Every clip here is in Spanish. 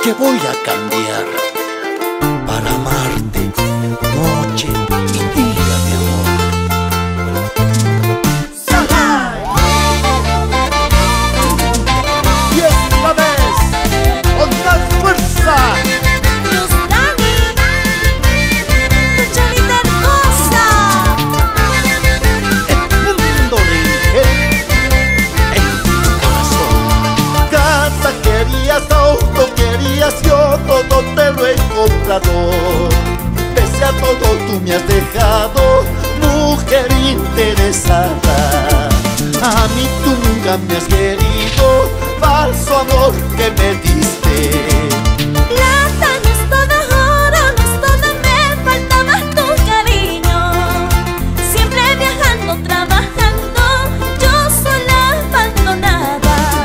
que voy a cambiar para amarte noche y día, mi amor. Y esta vez con más fuerza. Auto querías, yo todo te lo he comprado. Pese a todo tú me has dejado, mujer interesada. A mí tú nunca me has querido, falso amor que me diste. Plata no es todo oro, no es todo, me falta más tu cariño. Siempre viajando, trabajando, yo sola abandonada.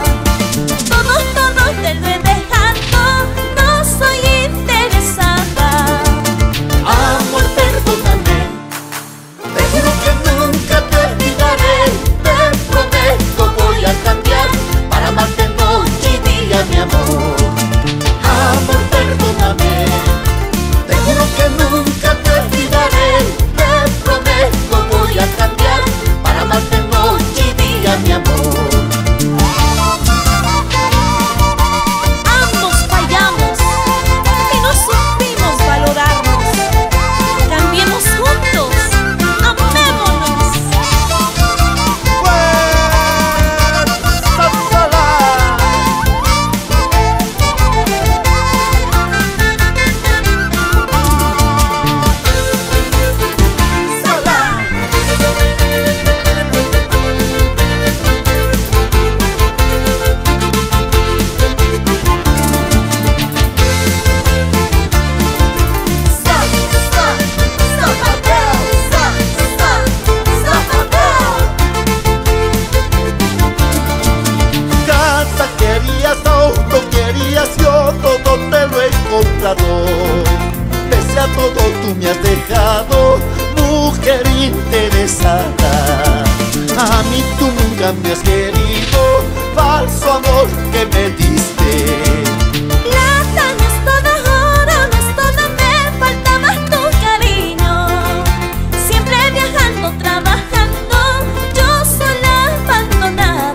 Te lo he dejado, no soy interesada. Amor, perdóname, te juro que nunca te olvidaré. Te prometo voy a cambiar para amarte noche y día, mi amor. Amor, perdóname, te juro que nunca te olvidaré. Te prometo voy a cambiar para amarte noche y día, mi amor. Auto querías, yo todo te lo he comprado. Pese a todo tú me has dejado, mujer interesada. A mí tú nunca me has querido, falso amor que me diste. Plata no es todo oro, no es todo, me falta más tu cariño. Siempre viajando, trabajando, yo sola abandonada.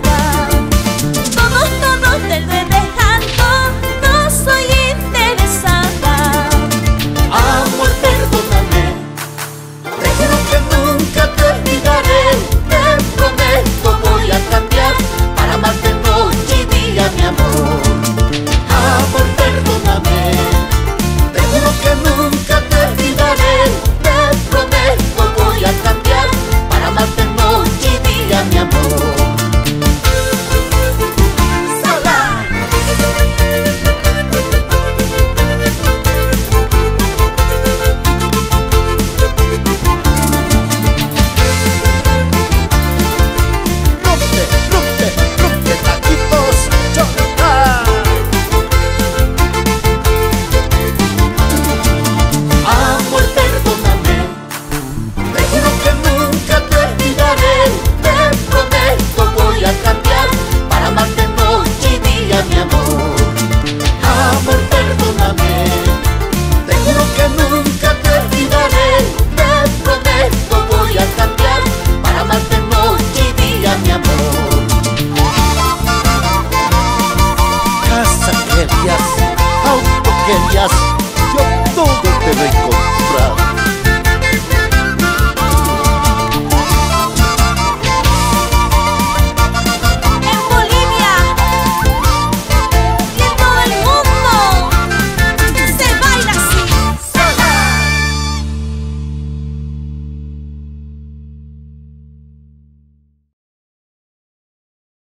Todo te lo he dejado, no soy interesada. Amor, perdóname, te juro que nunca te olvidaré. Te prometo voy a cambiar para amarte noche y día, mi amor. Amor, perdóname, te juro que nunca te olvidaré. Te prometo voy a cambiar para amarte noche y día, mi amor. Auto querías,